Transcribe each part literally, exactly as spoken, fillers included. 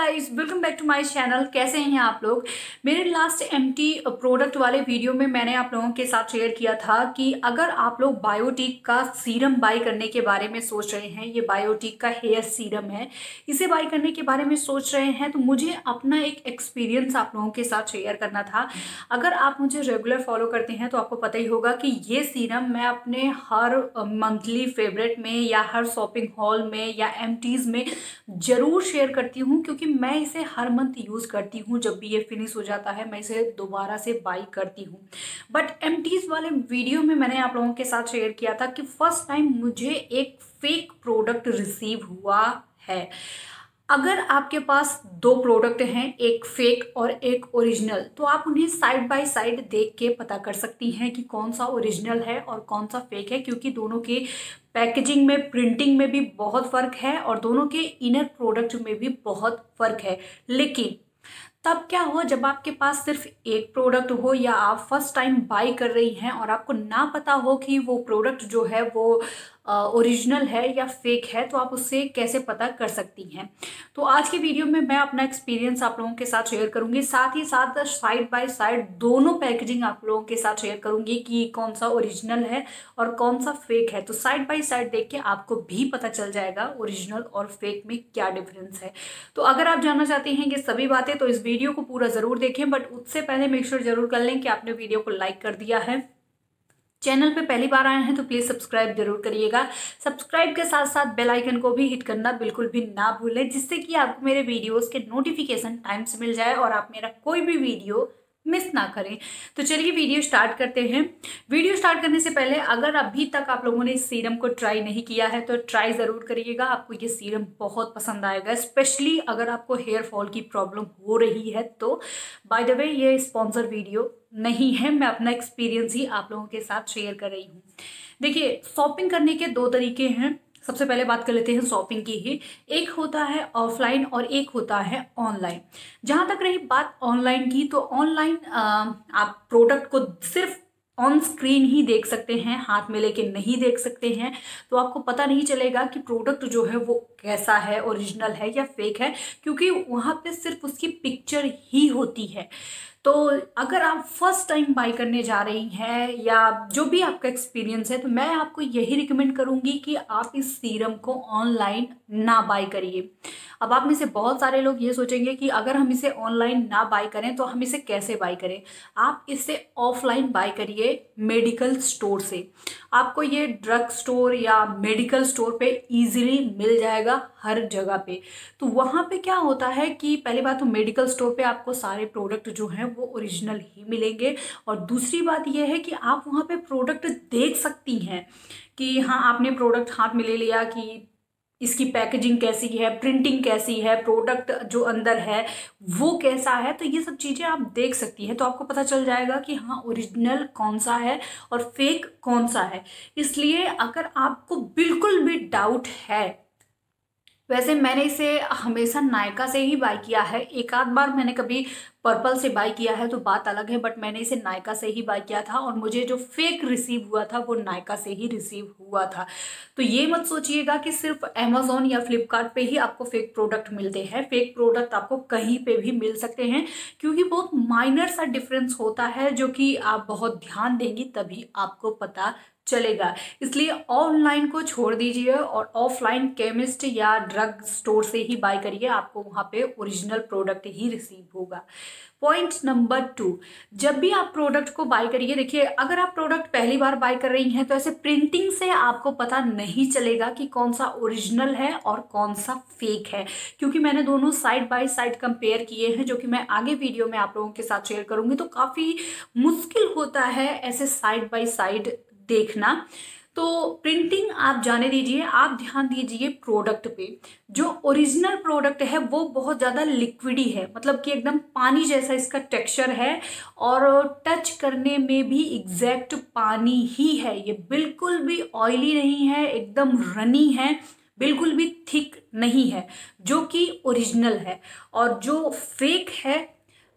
Guys, welcome back to my channel. कैसे हैं आप लोग। मेरे लास्ट एमटी प्रोडक्ट वाले वीडियो में मैंने आप लोगों के साथ शेयर किया था कि अगर आप लोग बायोटिक का सीरम बाय करने के बारे में सोच रहे हैं, ये बायोटिक का हेयर सीरम है, इसे बाय करने के बारे में सोच रहे हैं, तो मुझे अपना एक एक्सपीरियंस आप लोगों के साथ शेयर करना था। अगर आप मुझे रेगुलर फॉलो करते हैं तो आपको पता ही होगा कि ये सीरम मैं अपने हर मंथली फेवरेट में या हर शॉपिंग हॉल में या एमटीज में जरूर शेयर करती हूँ, क्योंकि मैं इसे हर मंथ यूज करती हूँ। जब भी ये फिनिश हो जाता है मैं इसे दोबारा से बाई करती हूँ। बट एमटीज वाले वीडियो में मैंने आप लोगों के साथ शेयर किया था कि फर्स्ट टाइम मुझे एक फेक प्रोडक्ट रिसीव हुआ है। अगर आपके पास दो प्रोडक्ट हैं, एक फेक और एक ओरिजिनल, तो आप उन्हें साइड बाय साइड देख के पता कर सकती हैं कि कौन सा ओरिजिनल है और कौन सा फेक है, क्योंकि दोनों के पैकेजिंग में, प्रिंटिंग में भी बहुत फर्क है और दोनों के इनर प्रोडक्ट में भी बहुत फर्क है। लेकिन तब क्या हो जब आपके पास सिर्फ एक प्रोडक्ट हो या आप फर्स्ट टाइम बाय कर रही हैं और आपको ना पता हो कि वो प्रोडक्ट जो है वो ओरिजिनल है या फेक है, तो आप उससे कैसे पता कर सकती हैं। तो आज की वीडियो में मैं अपना एक्सपीरियंस आप लोगों के साथ शेयर करूंगी, साथ ही साथ साइड बाय साइड दोनों पैकेजिंग आप लोगों के साथ शेयर करूंगी कि कौन सा ओरिजिनल है और कौन सा फेक है। तो साइड बाय साइड देख के आपको भी पता चल जाएगा ओरिजिनल और फेक में क्या डिफरेंस है। तो अगर आप जानना चाहते हैं ये सभी बातें तो इस वीडियो को पूरा जरूर देखें, बट उससे पहले मेक श्योर जरूर कर लें कि आपने वीडियो को लाइक कर दिया है। चैनल पे पहली बार आए हैं तो प्लीज सब्सक्राइब जरूर करिएगा। सब्सक्राइब के साथ साथ बेल आइकन को भी हिट करना बिल्कुल भी ना भूलें, जिससे कि आपको मेरे वीडियोस के नोटिफिकेशन टाइम से मिल जाए और आप मेरा कोई भी वीडियो मिस ना करें। तो चलिए वीडियो स्टार्ट करते हैं। वीडियो स्टार्ट करने से पहले अगर अभी तक आप लोगों ने इस सीरम को ट्राई नहीं किया है तो ट्राई ज़रूर करिएगा। आपको ये सीरम बहुत पसंद आएगा, स्पेशली अगर आपको हेयर फॉल की प्रॉब्लम हो रही है तो। बाय द वे, ये स्पॉन्सर वीडियो नहीं है, मैं अपना एक्सपीरियंस ही आप लोगों के साथ शेयर कर रही हूँ। देखिए, शॉपिंग करने के दो तरीके हैं। सबसे पहले बात कर लेते हैं शॉपिंग की ही। एक होता है ऑफलाइन और एक होता है ऑनलाइन। जहां तक रही बात ऑनलाइन की, तो ऑनलाइन आप प्रोडक्ट को सिर्फ ऑन स्क्रीन ही देख सकते हैं, हाथ में लेके नहीं देख सकते हैं। तो आपको पता नहीं चलेगा कि प्रोडक्ट जो है वो कैसा है, ओरिजिनल है या फेक है, क्योंकि वहां पे सिर्फ उसकी पिक्चर ही होती है। तो अगर आप फर्स्ट टाइम बाय करने जा रही हैं या जो भी आपका एक्सपीरियंस है, तो मैं आपको यही रिकमेंड करूंगी कि आप इस सीरम को ऑनलाइन ना बाय करिए। अब आप में से बहुत सारे लोग ये सोचेंगे कि अगर हम इसे ऑनलाइन ना बाय करें तो हम इसे कैसे बाय करें। आप इसे ऑफलाइन बाय करिए मेडिकल स्टोर से। आपको ये ड्रग स्टोर या मेडिकल स्टोर पे इजीली मिल जाएगा हर जगह पे। तो वहाँ पे क्या होता है कि पहली बात तो मेडिकल स्टोर पे आपको सारे प्रोडक्ट जो हैं वो ओरिजिनल ही मिलेंगे, और दूसरी बात यह है कि आप वहाँ पे प्रोडक्ट देख सकती हैं कि हाँ, आपने प्रोडक्ट हाथ में ले लिया कि इसकी पैकेजिंग कैसी है, प्रिंटिंग कैसी है, प्रोडक्ट जो अंदर है वो कैसा है। तो ये सब चीज़ें आप देख सकती हैं, तो आपको पता चल जाएगा कि हाँ, ओरिजिनल कौन सा है और फेक कौन सा है। इसलिए अगर आपको बिल्कुल भी डाउट है, वैसे मैंने इसे हमेशा नायका से ही बाय किया है। एक आध बार मैंने कभी पर्पल से बाय किया है तो बात अलग है, बट मैंने इसे नायका से ही बाय किया था और मुझे जो फेक रिसीव हुआ था वो नायका से ही रिसीव हुआ था। तो ये मत सोचिएगा कि सिर्फ अमेजोन या फ्लिपकार्ट पे ही आपको फेक प्रोडक्ट मिलते हैं। फेक प्रोडक्ट आपको कहीं पे भी मिल सकते हैं, क्योंकि बहुत माइनर सा डिफरेंस होता है जो कि आप बहुत ध्यान देंगी तभी आपको पता चलेगा। इसलिए ऑनलाइन को छोड़ दीजिए और ऑफलाइन केमिस्ट या ड्रग स्टोर से ही बाय करिए, आपको वहां पे ओरिजिनल प्रोडक्ट ही रिसीव होगा। पॉइंट नंबर टू, जब भी आप प्रोडक्ट को बाय करिए, देखिए अगर आप प्रोडक्ट पहली बार बाय कर रही हैं तो ऐसे प्रिंटिंग से आपको पता नहीं चलेगा कि कौन सा ओरिजिनल है और कौन सा फेक है, क्योंकि मैंने दोनों साइड बाय साइड कंपेयर किए हैं, जो कि मैं आगे वीडियो में आप लोगों के साथ शेयर करूंगी। तो काफी मुश्किल होता है ऐसे साइड बाय साइड देखना। तो प्रिंटिंग आप जाने दीजिए, आप ध्यान दीजिए प्रोडक्ट पे। जो ओरिजिनल प्रोडक्ट है वो बहुत ज़्यादा लिक्विडी है, मतलब कि एकदम पानी जैसा इसका टेक्सचर है और टच करने में भी एग्जैक्ट पानी ही है। ये बिल्कुल भी ऑयली नहीं है, एकदम रनी है, बिल्कुल भी थिक नहीं है, जो कि ओरिजिनल है। और जो फेक है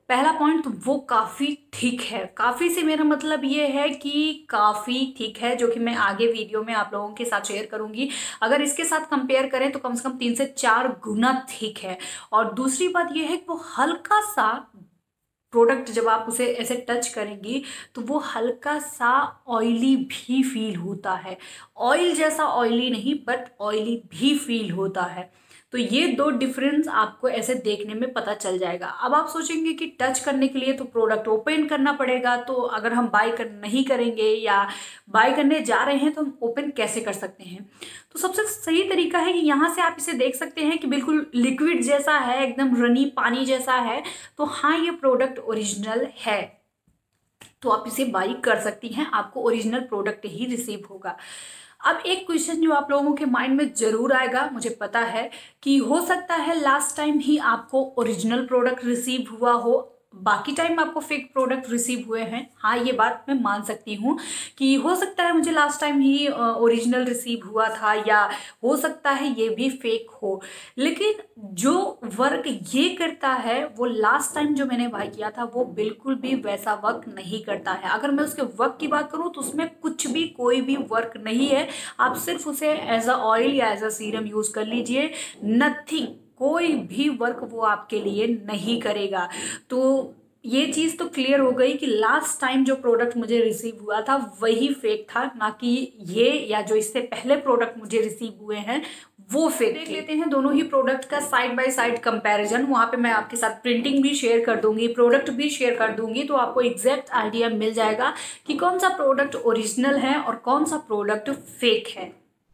पहला पॉइंट तो वो काफ़ी ठीक है। काफ़ी से मेरा मतलब ये है कि काफ़ी ठीक है, जो कि मैं आगे वीडियो में आप लोगों के साथ शेयर करूंगी। अगर इसके साथ कंपेयर करें तो कम से कम तीन से चार गुना ठीक है। और दूसरी बात ये है कि वो हल्का सा प्रोडक्ट जब आप उसे ऐसे टच करेंगी तो वो हल्का सा ऑयली भी फील होता है। ऑयल जैसा ऑयली नहीं, बट ऑयली भी फील होता है। तो ये दो डिफरेंस आपको ऐसे देखने में पता चल जाएगा। अब आप सोचेंगे कि टच करने के लिए तो प्रोडक्ट ओपन करना पड़ेगा, तो अगर हम बाय कर नहीं करेंगे या बाय करने जा रहे हैं तो हम ओपन कैसे कर सकते हैं? तो सबसे सही तरीका है कि यहाँ से आप इसे देख सकते हैं कि बिल्कुल लिक्विड जैसा है, एकदम रनी पानी जैसा है। तो हाँ, ये प्रोडक्ट ओरिजिनल है, तो आप इसे बाई कर सकती हैं, आपको ओरिजिनल प्रोडक्ट ही रिसीव होगा। अब एक क्वेश्चन जो आप लोगों के माइंड में जरूर आएगा, मुझे पता है कि हो सकता है लास्ट टाइम ही आपको ओरिजिनल प्रोडक्ट रिसीव हुआ हो, बाकी टाइम आपको फेक प्रोडक्ट रिसीव हुए हैं। हाँ, ये बात मैं मान सकती हूँ कि हो सकता है मुझे लास्ट टाइम ही ओरिजिनल रिसीव हुआ था, या हो सकता है ये भी फेक हो। लेकिन जो वर्क ये करता है वो लास्ट टाइम जो मैंने बाय किया था वो बिल्कुल भी वैसा वर्क नहीं करता है। अगर मैं उसके वर्क की बात करूँ तो उसमें कुछ भी कोई भी वर्क नहीं है। आप सिर्फ उसे एज अ ऑयल या एज अ सीरम यूज कर लीजिए, नथिंग, कोई भी वर्क वो आपके लिए नहीं करेगा। तो ये चीज़ तो क्लियर हो गई कि लास्ट टाइम जो प्रोडक्ट मुझे रिसीव हुआ था वही फेक था, ना कि ये या जो इससे पहले प्रोडक्ट मुझे रिसीव हुए हैं वो फेक। देख लेते हैं दोनों ही प्रोडक्ट का साइड बाय साइड कंपैरिजन। वहाँ पे मैं आपके साथ प्रिंटिंग भी शेयर कर दूंगी, प्रोडक्ट भी शेयर कर दूंगी, तो आपको एग्जैक्ट आइडिया मिल जाएगा कि कौन सा प्रोडक्ट ओरिजिनल है और कौन सा प्रोडक्ट फेक है।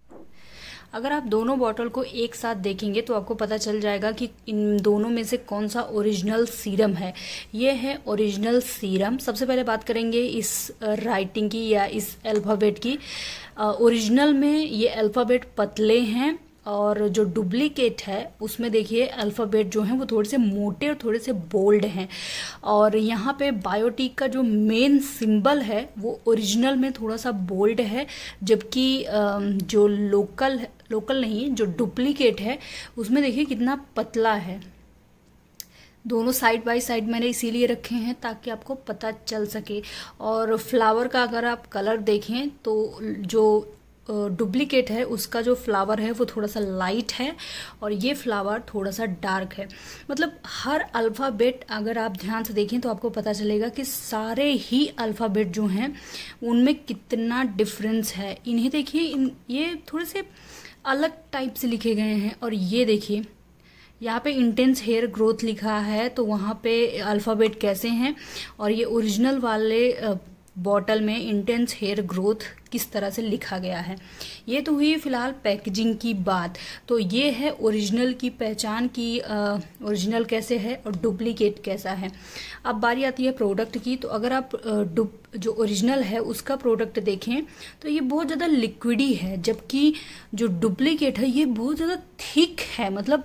अगर आप दोनों बॉटल को एक साथ देखेंगे तो आपको पता चल जाएगा कि इन दोनों में से कौन सा ओरिजिनल सीरम है। ये है ओरिजिनल सीरम। सबसे पहले बात करेंगे इस राइटिंग की या इस अल्फ़ाबेट की। ओरिजिनल में ये अल्फ़ाबेट पतले हैं और जो डुप्लीकेट है उसमें देखिए अल्फ़ाबेट जो हैं वो थोड़े से मोटे और थोड़े से बोल्ड हैं। और यहाँ पे बायोटिक का जो मेन सिंबल है वो ओरिजिनल में थोड़ा सा बोल्ड है, जबकि जो लोकल लोकल नहीं जो डुप्लीकेट है उसमें देखिए कितना पतला है। दोनों साइड बाय साइड मैंने इसीलिए रखे हैं ताकि आपको पता चल सके। और फ्लावर का अगर आप कलर देखें तो जो डुप्लीकेट है उसका जो फ्लावर है वो थोड़ा सा लाइट है और ये फ्लावर थोड़ा सा डार्क है। मतलब हर अल्फ़ाबेट अगर आप ध्यान से देखें तो आपको पता चलेगा कि सारे ही अल्फ़ाबेट जो हैं उनमें कितना डिफरेंस है। इन्हें देखिए, इन ये थोड़े से अलग टाइप से लिखे गए हैं। और ये देखिए यहाँ पे इंटेंस हेयर ग्रोथ लिखा है, तो वहाँ पे अल्फ़ाबेट कैसे हैं, और ये ओरिजिनल वाले बॉटल में इंटेंस हेयर ग्रोथ किस तरह से लिखा गया है। ये तो हुई फिलहाल पैकेजिंग की बात। तो ये है ओरिजिनल की पहचान की, ओरिजिनल कैसे है और डुप्लीकेट कैसा है। अब बारी आती है प्रोडक्ट की। तो अगर आप डुप जो ओरिजिनल है उसका प्रोडक्ट देखें तो ये बहुत ज़्यादा लिक्विडी है, जबकि जो डुप्लीकेट है ये बहुत ज़्यादा थिक है। मतलब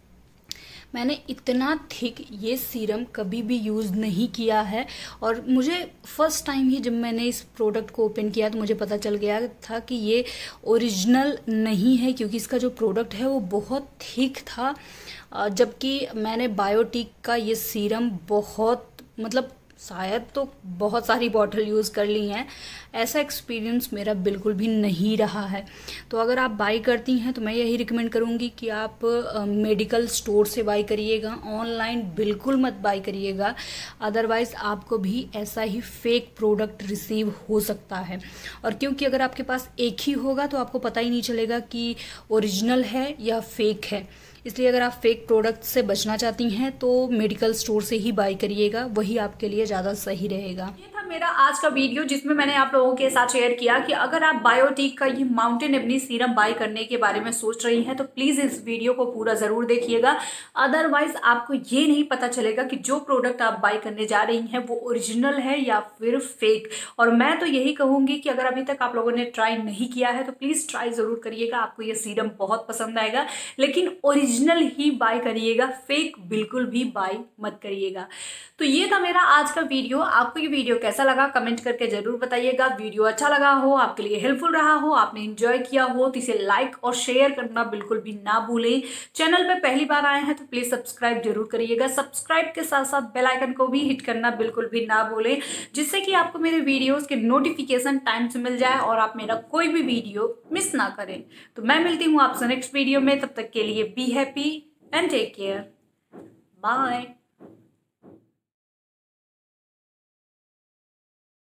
मैंने इतना थिक ये सीरम कभी भी यूज़ नहीं किया है। और मुझे फर्स्ट टाइम ही जब मैंने इस प्रोडक्ट को ओपन किया तो मुझे पता चल गया था कि ये ओरिजिनल नहीं है, क्योंकि इसका जो प्रोडक्ट है वो बहुत थिक था। जबकि मैंने बायोटिक का ये सीरम बहुत मतलब शायद तो बहुत सारी बॉटल यूज़ कर ली हैं, ऐसा एक्सपीरियंस मेरा बिल्कुल भी नहीं रहा है। तो अगर आप बाई करती हैं तो मैं यही रिकमेंड करूँगी कि आप मेडिकल स्टोर से बाई करिएगा, ऑनलाइन बिल्कुल मत बाई करिएगा, अदरवाइज़ आपको भी ऐसा ही फेक प्रोडक्ट रिसीव हो सकता है। और क्योंकि अगर आपके पास एक ही होगा तो आपको पता ही नहीं चलेगा कि ओरिजिनल है या फेक है। इसलिए अगर आप फेक प्रोडक्ट से बचना चाहती हैं तो मेडिकल स्टोर से ही बाई करिएगा, वही आपके लिए ज़्यादा सही रहेगा। ये था मेरा आज का वीडियो जिसमें मैंने आप लोगों के साथ शेयर किया कि अगर आप बायोटिक का ये माउंटेन एवनी सीरम बाय करने के बारे में सोच रही हैं तो प्लीज़ इस वीडियो को पूरा ज़रूर देखिएगा, अदरवाइज आपको ये नहीं पता चलेगा कि जो प्रोडक्ट आप बाय करने जा रही हैं वो ओरिजिनल है या फिर फेक। और मैं तो यही कहूँगी कि अगर अभी तक आप लोगों ने ट्राई नहीं किया है तो प्लीज़ ट्राई ज़रूर करिएगा, आपको ये सीरम बहुत पसंद आएगा। लेकिन ओरिजिनल ही बाय करिएगा, फेक बिल्कुल भी बाय मत करिएगा। तो ये था मेरा आज का वीडियो। आपको ये वीडियो कैसा कैसा लगा कमेंट करके जरूर बताइएगा। वीडियो अच्छा लगा हो, आपके लिए हेल्पफुल रहा हो, आपने एंजॉय किया हो तो इसे लाइक और शेयर करना बिल्कुल भी ना भूलें। चैनल पे पहली बार आए हैं तो प्लीज सब्सक्राइब जरूर करिएगा। सब्सक्राइब के साथ साथ बेल आइकन को भी हिट करना बिल्कुल भी ना भूलें, जिससे कि आपको मेरे वीडियोस के नोटिफिकेशन टाइम से मिल जाए और आप मेरा कोई भी वीडियो मिस ना करें। तो मैं मिलती हूँ आपसे नेक्स्ट वीडियो में, तब तक के लिए be happy and take care, bye.